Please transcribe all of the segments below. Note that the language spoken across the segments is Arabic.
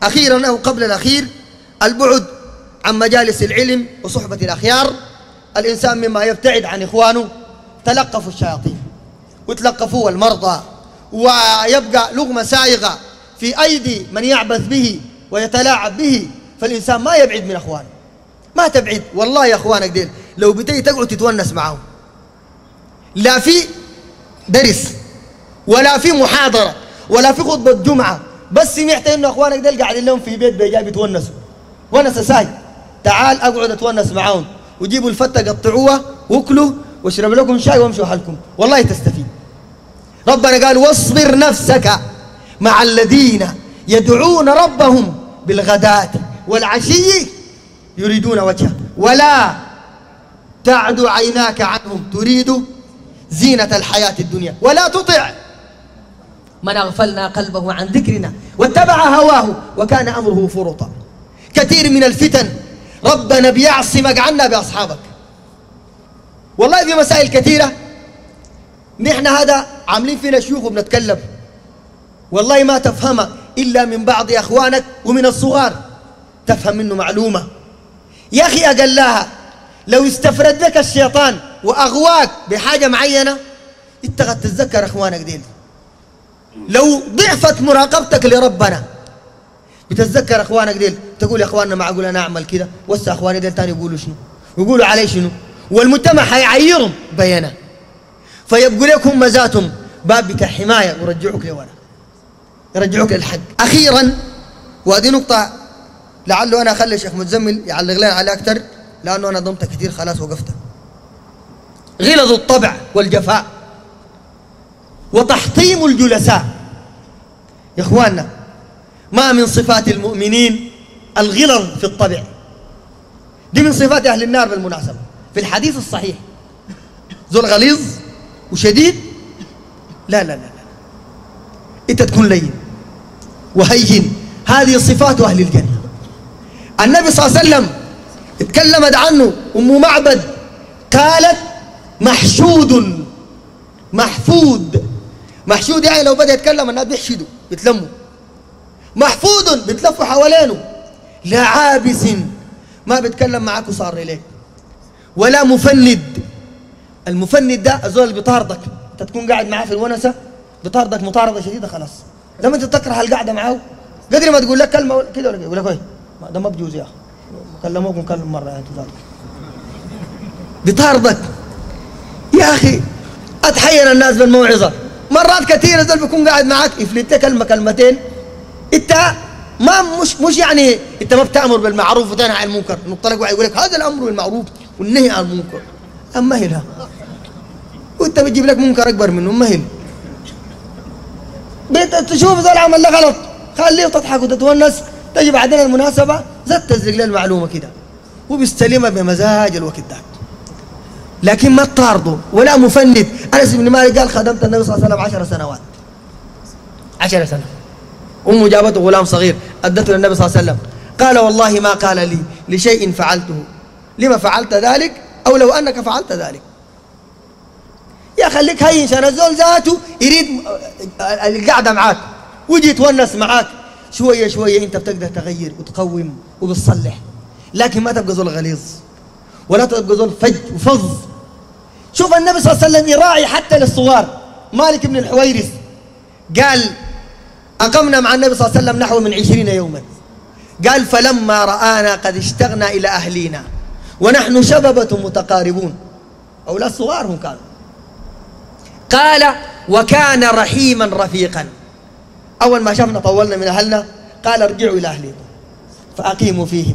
أخيرا أو قبل الأخير، البعد عن مجالس العلم وصحبة الأخيار. الإنسان مما يبتعد عن إخوانه تلقفوا الشياطين وتلقفوه المرضى، ويبقى لغمة سائغة في أيدي من يعبث به ويتلاعب به. فالإنسان ما يبعد من أخوانه، ما تبعد. والله يا أخوانك ديل لو بتيجي تقعد تتونس معهم، لا في درس ولا في محاضرة ولا في خطبة جمعة، بس سمعت إنه أخوانك ديل قاعدين لهم في بيت بيجاب يتونسوا ونس ساي، تعال أقعد أتونس معهم، وجيبوا الفتة قطعوها وكلوا واشرب لكم شاي وامشوا حالكم، والله تستفيد. ربنا قال واصبر نفسك مع الذين يدعون ربهم بالغداة والعشي يريدون وجهه ولا تعد عيناك عنهم تريد زينة الحياة الدنيا ولا تطع من أغفلنا قلبه عن ذكرنا واتبع هواه وكان أمره فرطا. كثير من الفتن ربنا بيعصمك عنا بأصحابك. والله في مسائل كثيرة نحن هذا عاملين فينا شيوخ وبنتكلم، والله ما تفهمها إلا من بعض أخوانك ومن الصغار تفهم منه معلومة. يا أخي أقلاها لو استفرد لك الشيطان وأغواك بحاجة معينة انت قد تتذكر أخوانك ديل. لو ضعفت مراقبتك لربنا بتتذكر أخوانك ديل، تقول يا أخواننا معقول أنا أعمل كده، وسا أخواني ديل تاني يقولوا شنو، يقولوا علي شنو، والمجتمع حيعيرهم بينا، فيبقوا لكم مزاتهم باب بتاع حماية ورجعوك لورا، يرجعوك للحق. أخيرا وهذه نقطة لعله أنا أخلي الشيخ متزمل يعلق لنا عليها أكثر لأنه أنا ضمت كثير خلاص وقفت. غلظ الطبع والجفاء وتحطيم الجلساء. يا إخواننا ما من صفات المؤمنين الغلظ في الطبع، دي من صفات أهل النار بالمناسبة. في الحديث الصحيح ذو الغليظ وشديد، لا لا لا لا، أنت تكون لين وهين، هذه صفات أهل الجنة. النبي صلى الله عليه وسلم اتكلمت عنه أم معبد قالت محشود محفود. محشود يعني لو بدأ يتكلم الناس بيحشدوا بيتلموا، محفود بيتلفوا حوالينه، لا عابس ما بيتكلم معاك وصار إليك، ولا مفند. المفند ده الزول اللي بيطاردك، انت تكون قاعد معاه في الونسه بيطاردك مطارده شديده خلاص، لما انت تكره القعده معاه قدر ما تقول لك كلمه كده ولا يقول لك ايه ده ما بجوز يا اخي، كلموكم كلم مره انتوا ذاتك بيطاردك. يا اخي اتحين الناس بالموعظه، مرات كثيره الزول بيكون قاعد معاك يفلت لك كلمه كلمتين، انت ما مش يعني انت ما بتامر بالمعروف وتنهى عن المنكر، نطلق واحد يقول لك هذا الامر بالمعروف والنهي عن المنكر، اما هلها وانت بتجيب لك منكر اكبر منه، مهل تشوف ذا العمل ده غلط خليه تضحك وتتونس، تجي بعدين المناسبه زت تزرق له المعلومه كده وبيستلمها بمزاج الوقت ده، لكن ما تطارده ولا مفند. انس بن مالك قال خدمت النبي صلى الله عليه وسلم 10 سنوات، 10 سنة. امه جابته غلام صغير ادته للنبي صلى الله عليه وسلم، قال والله ما قال لي لشيء فعلته لما فعلت ذلك او لو انك فعلت ذلك. يا خليك هين عشان الزول ذاته يريد القعده معاك ويجي يتونس معاك شويه شويه، انت بتقدر تغير وتقوم وبتصلح، لكن ما تبقى زول غليظ ولا تبقى زول فج وفظ. شوف النبي صلى الله عليه وسلم يراعي حتى للصغار. مالك بن الحويرث قال اقمنا مع النبي صلى الله عليه وسلم نحو من 20 يوما، قال فلما رانا قد اشتقنا الى اهلينا ونحن شببة متقاربون، اولاد صغار هم كانوا، قال وكان رحيما رفيقا. أول ما شافنا طولنا من أهلنا قال ارجعوا إلى أهلكم فأقيموا فيهم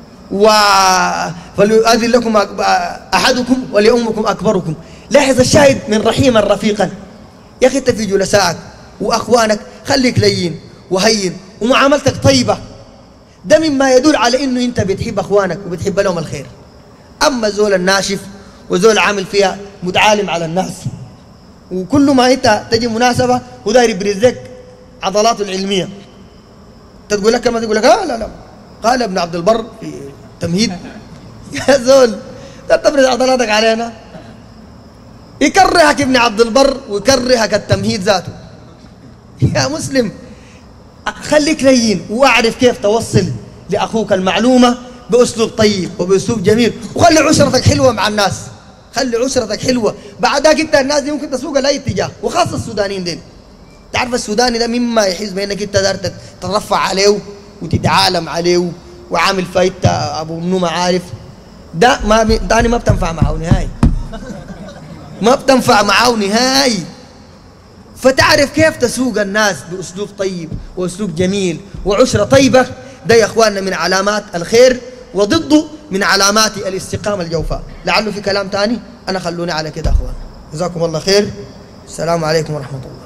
فليؤذن لكم أحدكم ولأمكم أكبركم. لاحظ الشاهد من رحيما رفيقا. يا أخي أنت في جلسائك وأخوانك خليك لين وهين ومعاملتك طيبة، ده مما يدل على إنه أنت بتحب أخوانك وبتحب لهم الخير. أما زول الناشف وزول عامل فيها متعالم على الناس، وكل ما انت تجي مناسبه وداير يبرز لك عضلاته العلميه، تقول لك كما تقول لك لا لا، قال ابن عبد البر في تمهيد يا زول لا تبرز عضلاتك علينا. يكرهك ابن عبد البر ويكرهك التمهيد ذاته. يا مسلم خليك لين واعرف كيف توصل لأخوك المعلومة بأسلوب طيب وبأسلوب جميل، وخلي عشرتك حلوة مع الناس، خلي عشرتك حلوة. بعدك انت الناس دي ممكن تسوقها لأي اتجاه، وخاصة السودانيين دي. تعرف السوداني ده مما يحس بأنك انت دار تترفع عليه وتتعالم عليه وعامل فايت أبو منو ما عارف، ده ما تاني ما بتنفع معه نهائي، ما بتنفع معه نهائي. فتعرف كيف تسوق الناس بأسلوب طيب وأسلوب جميل وعشرة طيبة، ده يا أخواننا من علامات الخير، وضده من علامات الاستقامة الجوفاء. لعله في كلام تاني، أنا خلوني على كده أخوان. جزاكم الله خير. السلام عليكم ورحمة الله.